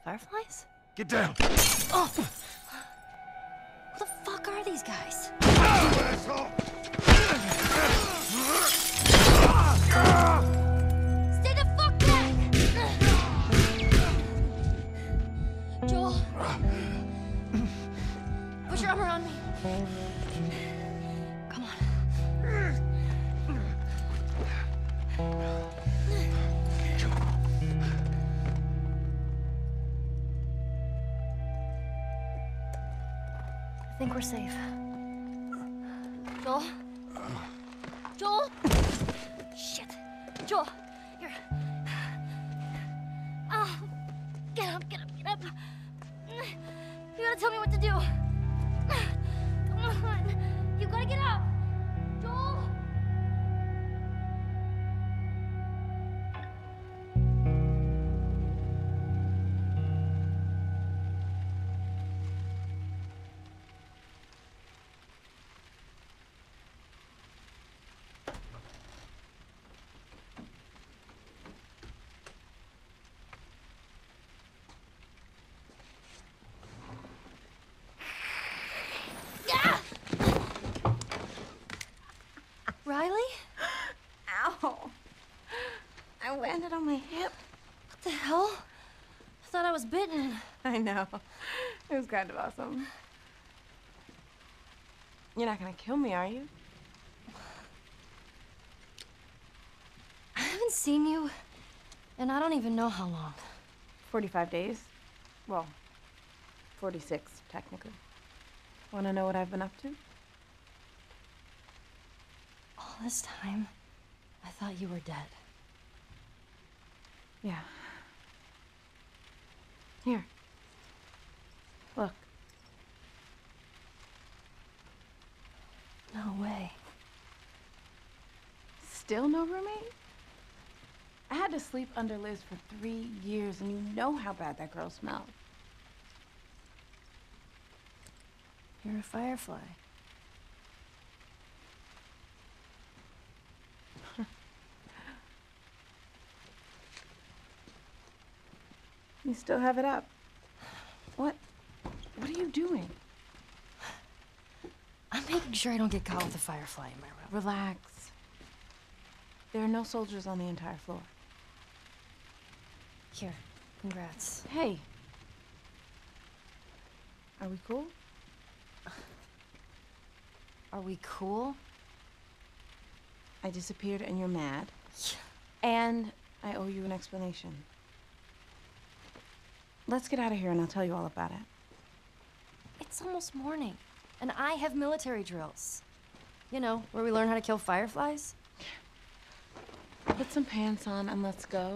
Fireflies? Get down! Oh! Who the fuck are these guys? Asshole! Stay the fuck back! Joel. Put your arm around me. Come on. I think we're safe. Joel? Joel? Shit. Joel, here. Oh, get up, get up, get up. You gotta tell me what to do. Come on. You gotta get up. Joel? Riley? Ow. I landed on my hip. What the hell? I thought I was bitten. I know. It was kind of awesome. You're not gonna kill me, are you? I haven't seen you, and I don't even know how long. 45 days. Well, 46, technically. Wanna know what I've been up to? All this time, I thought you were dead. Yeah. Here. Look. No way. Still no roommate? I had to sleep under Liz for 3 years, and you know how bad that girl smelled. You're a firefly. You still have it up. What are you doing? I'm making sure I don't get caught with a firefly in my room. Relax. There are no soldiers on the entire floor. Here, congrats. Hey. Are we cool? Are we cool? I disappeared and you're mad. Yeah. And I owe you an explanation. Let's get out of here and I'll tell you all about it. It's almost morning, and I have military drills. You know, where we learn how to kill fireflies. Put some pants on and let's go.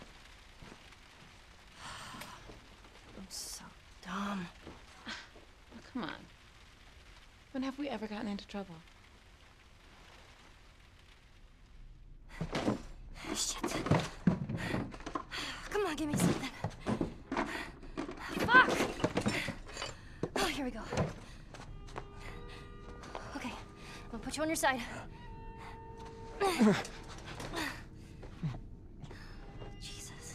I'm so dumb. Oh, come on. When have we ever gotten into trouble? Shit. Come on, give me something. Fuck! Oh, here we go. Okay, I'm gonna put you on your side. Jesus.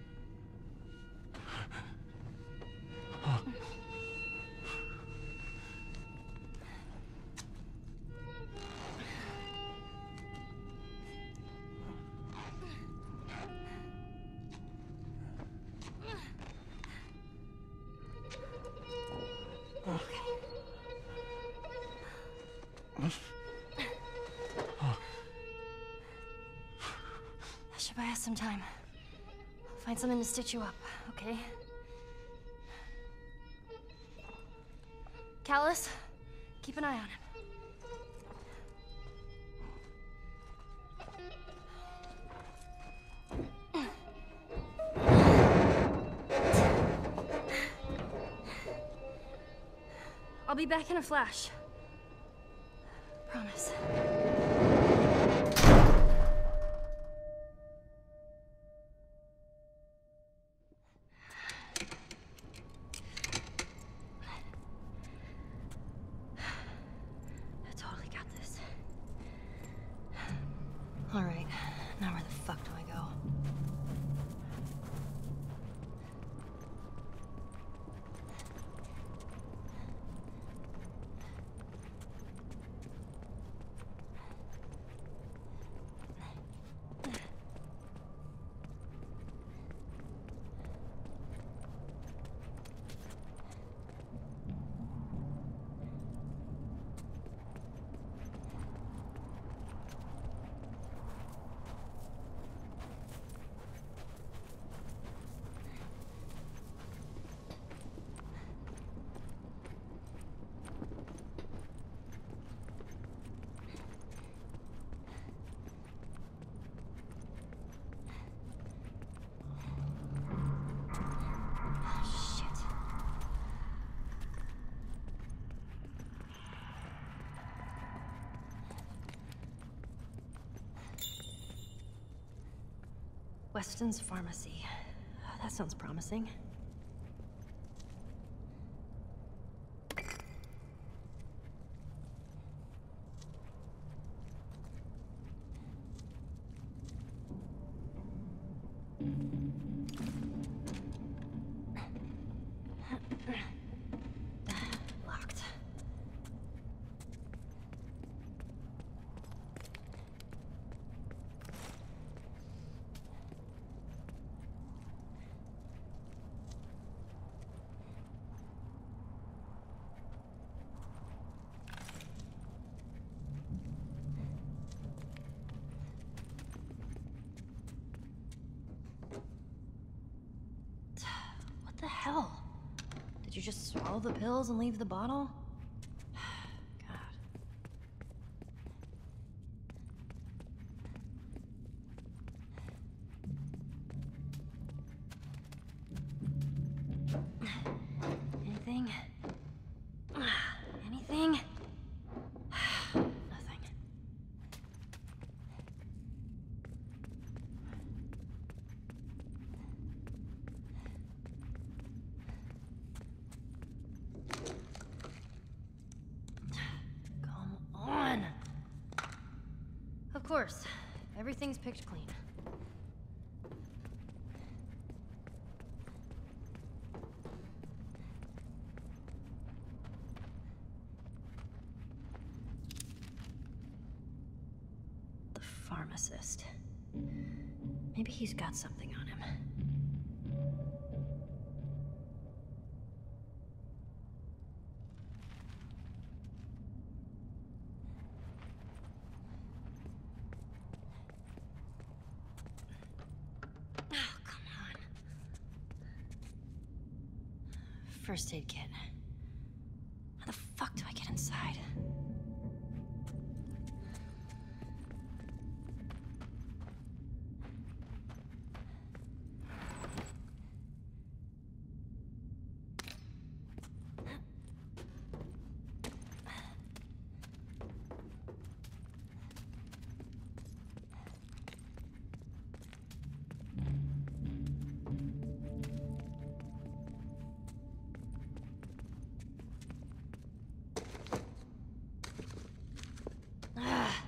I should buy us some time. I'll find something to stitch you up, okay? Callus, keep an eye on him. I'll be back in a flash. Promise. I totally got this. All right, now where the fuck do I go? Weston's Pharmacy. That sounds promising. Locked. What the hell? Did you just swallow the pills and leave the bottle? God. Anything? Anything? Nothing. Come on. Of course, everything's picked clean. The pharmacist. Maybe he's got something on him. Oh, come on. First aid kit. How the fuck do I get inside? Ah.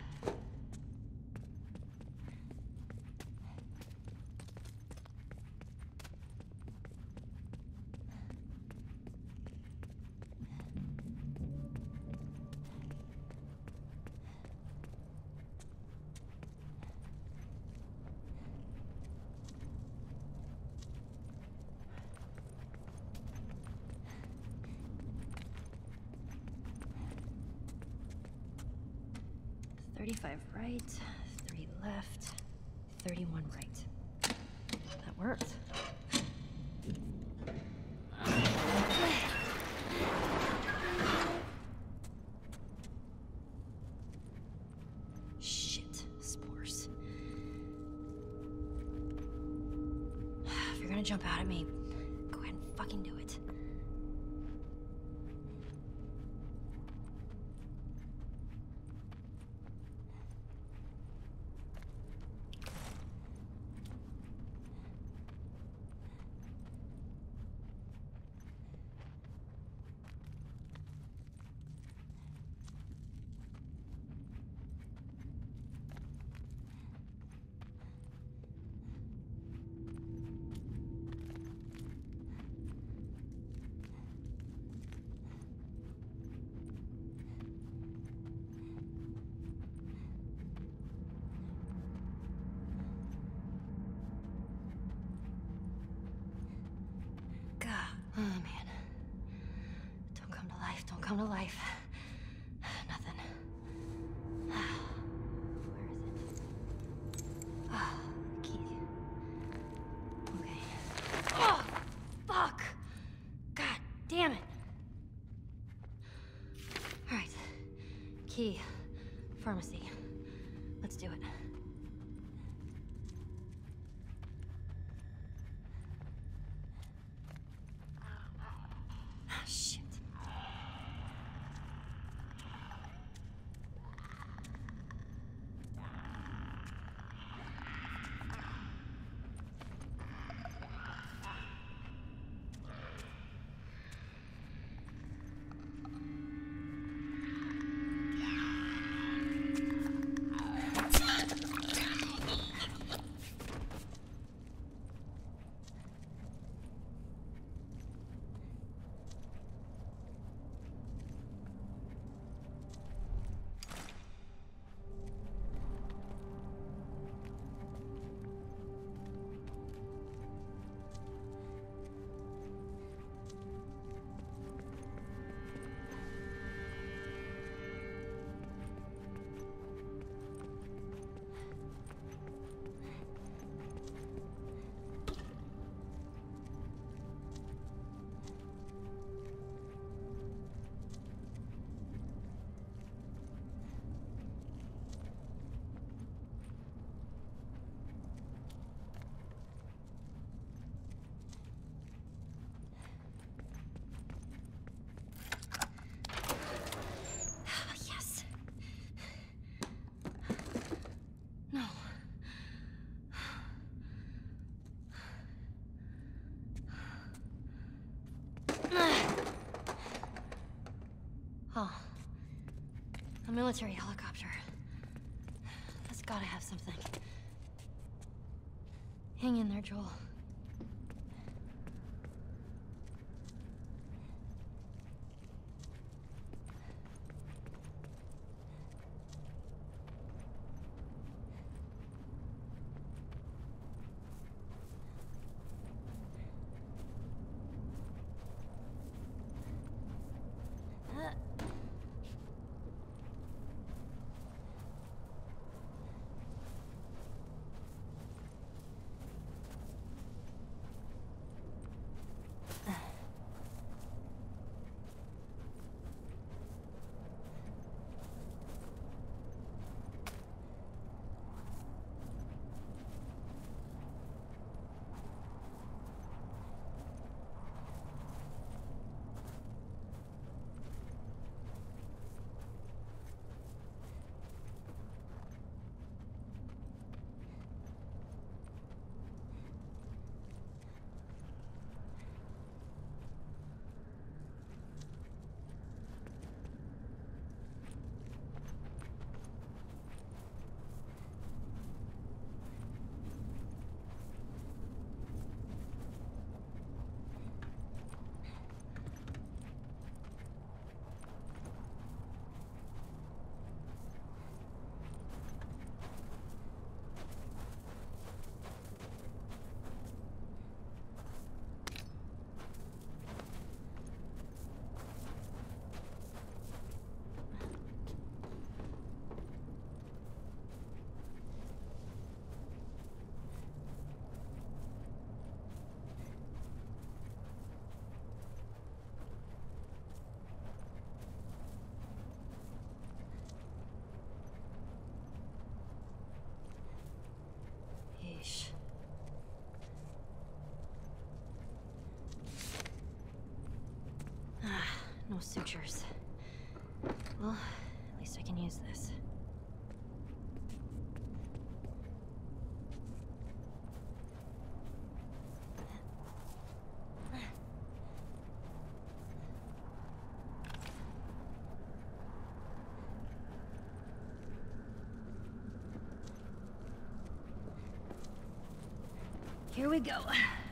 $35 right, 3 left, 31 right. That worked. Shit, spores. If you're gonna jump out at me, go ahead and fucking do it. Oh, man. Don't come to life. Don't come to life. Nothing. Where is it? Ah, key. Okay. Oh, fuck! God damn it. All right. Key. Pharmacy. Let's do it. Shit. Oh. A military helicopter. That's gotta have something. Hang in there, Joel. Yeesh. No sutures. Well, at least I can use this. Here we go.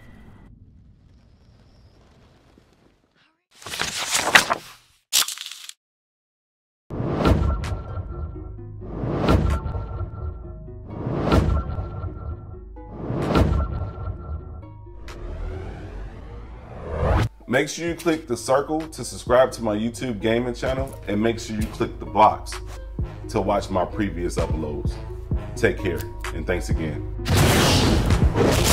Make sure you click the circle to subscribe to my YouTube gaming channel, and make sure you click the box to watch my previous uploads. Take care, and thanks again.